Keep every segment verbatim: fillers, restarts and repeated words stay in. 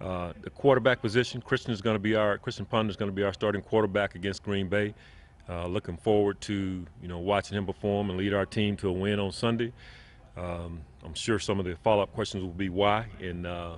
Uh, the quarterback position, Christian is going to be our Chritstian Ponder is going to be our starting quarterback against Green Bay. Uh, looking forward to you know watching him perform and lead our team to a win on Sunday. Um, I'm sure some of the follow-up questions will be why, and uh,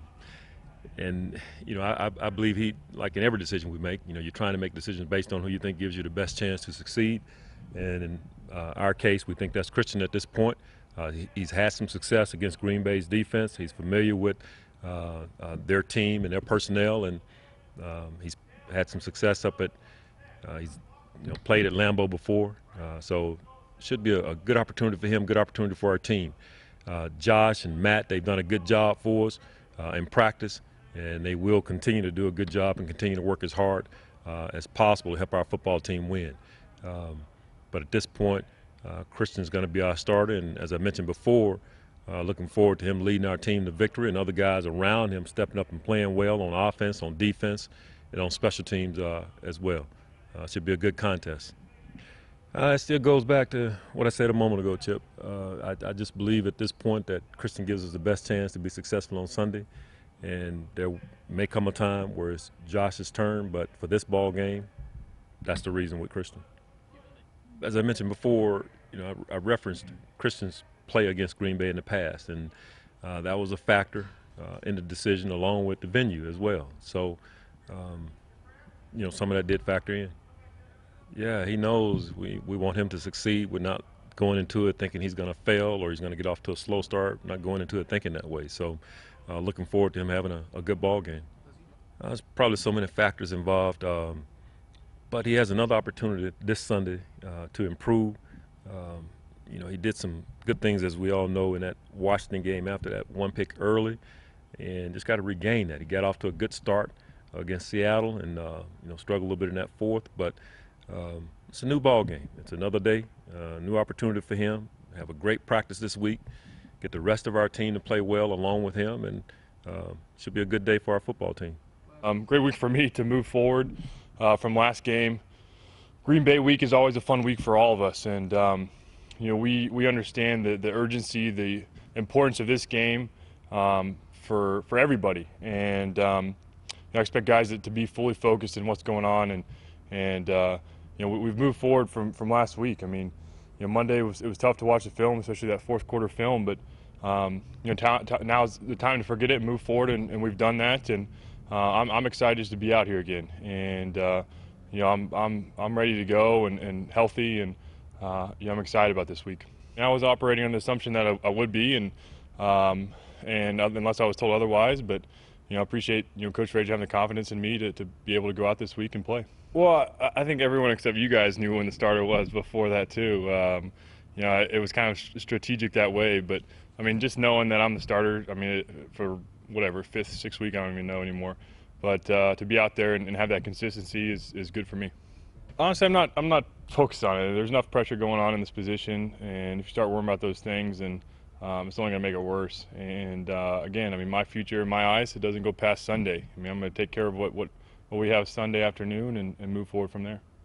and you know I, I believe he, like in every decision we make, you know you're trying to make decisions based on who you think gives you the best chance to succeed. And in uh, our case, we think that's Christian at this point. Uh, he, he's had some success against Green Bay's defense. He's familiar with uh, uh, their team and their personnel, and um, he's had some success up at. Uh, he's you know played at Lambeau before, uh, so should be a, a good opportunity for him. Good opportunity for our team. Uh, Josh and Matt, they've done a good job for us uh, in practice, and they will continue to do a good job and continue to work as hard uh, as possible to help our football team win. Um, but at this point, uh, Christian's going to be our starter, and as I mentioned before, uh, looking forward to him leading our team to victory and other guys around him stepping up and playing well on offense, on defense, and on special teams uh, as well. Uh, should be a good contest. Uh, it still goes back to what I said a moment ago, Chip. Uh, I, I just believe at this point that Christian gives us the best chance to be successful on Sunday, and there may come a time where it's Josh's turn, but for this ball game, that's the reason with Christian. As I mentioned before, you know, I, I referenced Christian's play against Green Bay in the past, and uh, that was a factor uh, in the decision, along with the venue as well. So, um, you know, some of that did factor in. Yeah, he knows we, we want him to succeed. We're not going into it thinking he's going to fail or he's going to get off to a slow start. We're not going into it thinking that way. So uh, looking forward to him having a, a good ball game. Uh, there's probably so many factors involved, um, but he has another opportunity this Sunday uh, to improve. Um, you know, he did some good things, as we all know, in that Washington game after that one pick early, and just got to regain that. He got off to a good start against Seattle and, uh, you know, struggled a little bit in that fourth, but Um, it's a new ball game. It's another day, uh, new opportunity for him. Have a great practice this week. Get the rest of our team to play well along with him, and uh, should be a good day for our football team. Um, great week for me to move forward uh, from last game. Green Bay week is always a fun week for all of us, and um, you know we we understand the the urgency, the importance of this game um, for for everybody, and um, you know, I expect guys to, to be fully focused in what's going on, and and. Uh, You know, we've moved forward from, from last week. I mean, you know, Monday was it was tough to watch the film, especially that fourth quarter film. But um, you know, now's the time to forget it and move forward, and, and we've done that. And uh, I'm I'm excited just to be out here again. And uh, you know, I'm I'm I'm ready to go and, and healthy, and uh, you know, I'm excited about this week. And I was operating on the assumption that I, I would be, and um, and unless I was told otherwise. But you know, I appreciate you know Coach Frazier having the confidence in me to to be able to go out this week and play. Well, I think everyone except you guys knew when the starter was before that too. Um, you know, it was kind of strategic that way. But I mean, just knowing that I'm the starter, I mean, for whatever fifth, sixth week, I don't even know anymore. But uh, to be out there and, and have that consistency is, is good for me. Honestly, I'm not I'm not focused on it. There's enough pressure going on in this position, and if you start worrying about those things, then um, it's only going to make it worse. And uh, again, I mean, my future in my eyes, it doesn't go past Sunday. I mean, I'm going to take care of what what. what we have Sunday afternoon and, and move forward from there.